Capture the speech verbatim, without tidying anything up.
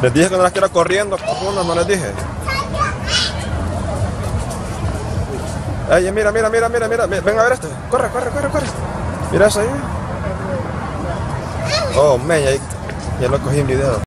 Les dije que no las quiero corriendo, uno no les dije. Ay, mira, mira, mira, mira, mira, ven a ver esto. Corre, corre, corre, corre. Mira eso ahí. Oh, man, ya, ya lo cogí en video.